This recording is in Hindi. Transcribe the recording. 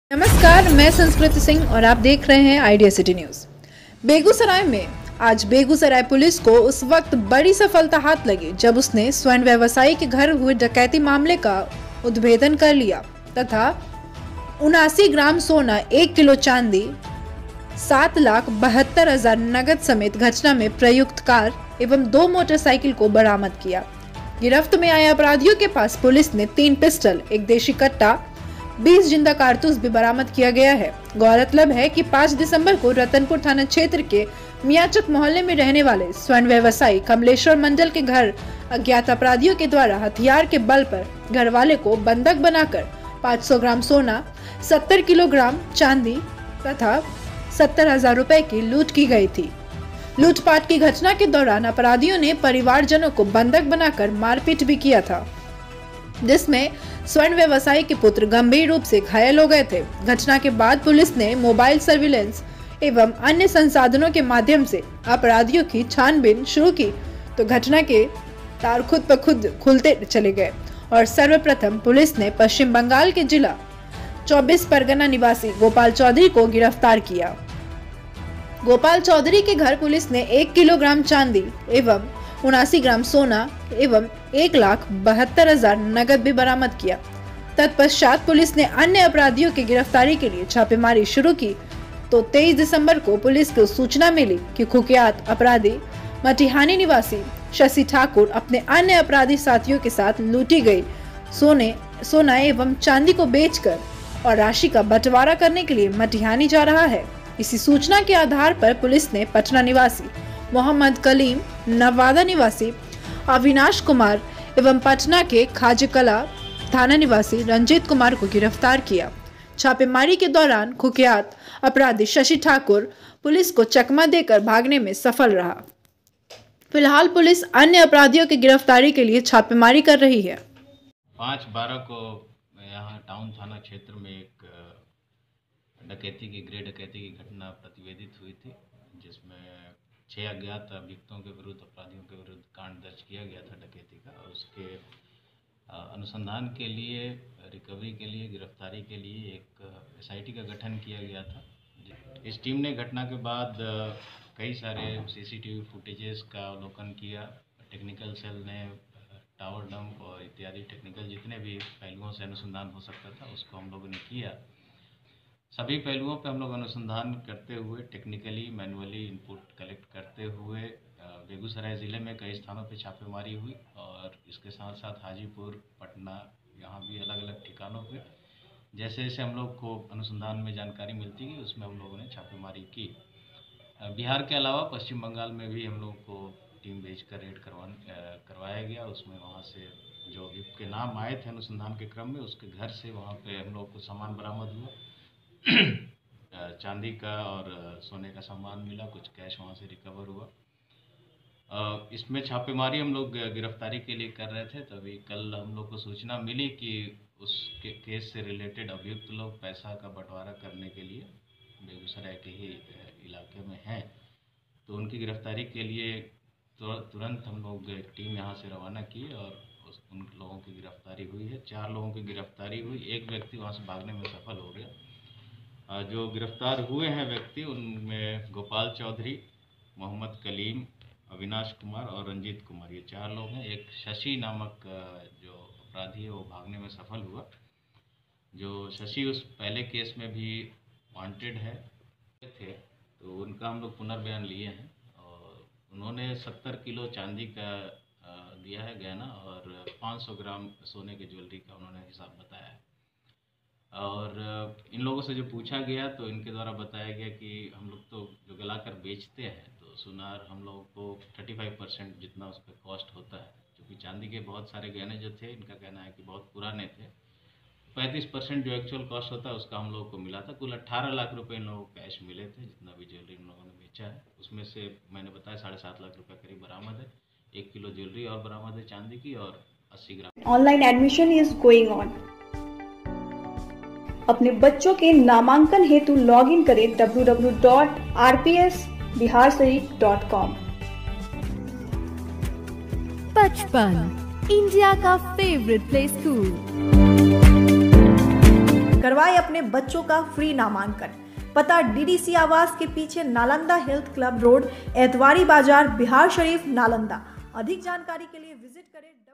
नमस्कार, मैं संस्कृति सिंह और आप देख रहे हैं आइडिया सिटी न्यूज। बेगूसराय में आज बेगूसराय पुलिस को उस वक्त बड़ी सफलता हाथ लगी जब उसने स्वर्ण व्यवसायी के घर हुए डकैती मामले का उद्भेदन कर लिया तथा 79 ग्राम सोना, 1 किलो चांदी, 7,72,000 नगद समेत घटना में प्रयुक्त कार एवं 2 मोटरसाइकिल को बरामद किया। गिरफ्त में आए अपराधियों के पास पुलिस ने 3 पिस्टल, 1 देशी कट्टा, 20 जिंदा कारतूस भी बरामद किया गया है। गौरतलब है कि 5 दिसंबर को रतनपुर थाना क्षेत्र के मियाचक मोहल्ले में रहने वाले स्वर्ण व्यवसायी कमलेश्वर मंडल के घर अज्ञात अपराधियों के द्वारा हथियार के बल पर घर वाले को बंधक बनाकर 500 ग्राम सोना, 70 किलोग्राम चांदी तथा 70,000 रुपए की लूट की गई थी। लूटपाट की घटना के दौरान अपराधियों ने परिवारजनों को बंधक बनाकर मारपीट भी किया था, जिसमें स्वर्ण व्यवसायी के पुत्र गंभीर रूप से घायल हो गए थे। घटना के बाद पुलिस ने मोबाइल सर्विलेंस एवं अन्य संसाधनों के माध्यम से अपराधियों की छानबीन शुरू की तो घटना के तार खुद ब खुद खुलते चले गए और सर्वप्रथम पुलिस ने पश्चिम बंगाल के जिला 24 परगना निवासी गोपाल चौधरी को गिरफ्तार किया। गोपाल चौधरी के घर पुलिस ने 1 किलोग्राम चांदी एवं 79 ग्राम सोना एवं 1,72,000 नगद भी बरामद किया। तत्पश्चात पुलिस ने अन्य अपराधियों की गिरफ्तारी के लिए छापेमारी शुरू की तो 23 दिसंबर को पुलिस को सूचना मिली कि कुख्यात अपराधी मटिहानी निवासी शशि ठाकुर अपने अन्य अपराधी साथियों के साथ लूटी गई सोना एवं चांदी को बेचकर और राशि का बंटवारा करने के लिए मटिहानी जा रहा है। इसी सूचना के आधार पर पुलिस ने पटना निवासी मोहम्मद कलीम, नवादा निवासी अविनाश कुमार एवं पटना के खाजकला थाना निवासी रंजीत कुमार को गिरफ्तार किया। छापेमारी के दौरान कुख्यात अपराधी शशि ठाकुर पुलिस को चकमा देकर भागने में सफल रहा। फिलहाल पुलिस अन्य अपराधियों की गिरफ्तारी के लिए छापेमारी कर रही है। 5/12 को यहाँ टाउन थाना क्षेत्र में एक डकैती की घटना प्रतिवेदित हुई थी, जिसमें 6 अज्ञात अभियुक्तों के विरुद्ध, अपराधियों के विरुद्ध कांड दर्ज किया गया था डकैती का। और उसके अनुसंधान के लिए, रिकवरी के लिए, गिरफ्तारी के लिए एक SIT का गठन किया गया था। इस टीम ने घटना के बाद कई सारे CCTV फुटेजेस का अवलोकन किया। टेक्निकल सेल ने टावर डंप और इत्यादि टेक्निकल जितने भी पहलुओं से अनुसंधान हो सकता था उसको हम लोगों ने किया। सभी पहलुओं पे हम लोग अनुसंधान करते हुए, टेक्निकली, मैनुअली इनपुट कलेक्ट करते हुए बेगूसराय ज़िले में कई स्थानों पे छापेमारी हुई और इसके साथ साथ हाजीपुर, पटना, यहाँ भी अलग अलग ठिकानों पे जैसे जैसे हम लोग को अनुसंधान में जानकारी मिलती गई उसमें हम लोगों ने छापेमारी की। बिहार के अलावा पश्चिम बंगाल में भी हम लोग को टीम भेजकर रेड करवाया गया। उसमें वहाँ से जो अभियुक्त के नाम आए थे अनुसंधान के क्रम में, उसके घर से वहाँ पे हम लोग को सामान बरामद हुआ। चांदी का और सोने का सामान मिला, कुछ कैश वहाँ से रिकवर हुआ। इसमें छापेमारी हम लोग गिरफ्तारी के लिए कर रहे थे, तभी कल हम लोग को सूचना मिली कि उस केस से रिलेटेड अभियुक्त लोग पैसा का बंटवारा करने के लिए बेगूसराय के ही इलाके में हैं। तो उनकी गिरफ्तारी के लिए तुरंत हम लोग एक टीम यहाँ से रवाना की और उन लोगों की गिरफ्तारी हुई है। 4 लोगों की गिरफ्तारी हुई, एक व्यक्ति वहाँ से भागने में सफल हो गया। जो गिरफ्तार हुए हैं व्यक्ति, उनमें गोपाल चौधरी, मोहम्मद कलीम, अविनाश कुमार और रंजीत कुमार, ये 4 लोग हैं। एक शशि नामक जो अपराधी है वो भागने में सफल हुआ। जो शशि उस पहले केस में भी वांटेड है थे, तो उनका हम लोग पुनर्बयान लिए हैं और उन्होंने 70 किलो चांदी का दिया है गहना और 500 ग्राम सोने के ज्वेलरी का उन्होंने हिसाब बताया है। और इन लोगों से जो पूछा गया तो इनके द्वारा बताया गया कि हम लोग तो जो गलाकर बेचते हैं तो सुनार हम लोगों को 35% जितना उसका कॉस्ट होता है, क्योंकि चांदी के बहुत सारे गहने जो थे, इनका कहना है कि बहुत पुराने थे। 35% जो एक्चुअल कॉस्ट होता है उसका हम लोगों को मिला था। कुल 18 लाख रुपए इन लोगों को कैश मिले थे, जितना भी ज्वेलरी इन लोगों ने बेचा है। उसमें से मैंने बताया 7.5 लाख रुपये करीब बरामद है। 1 किलो ज्वेलरी और बरामद है चांदी की और 80 gram. Online admission is going on. अपने बच्चों के नामांकन हेतु लॉग इन करें www.rpsbiharsarik.com। बचपन, इंडिया का फेवरेट प्ले स्कूल। करवाए अपने बच्चों का फ्री नामांकन। पता डीडीसी आवास के पीछे, Nalanda health club road, Etwari बाजार, बिहार शरीफ, नालंदा। अधिक जानकारी के लिए विजिट करें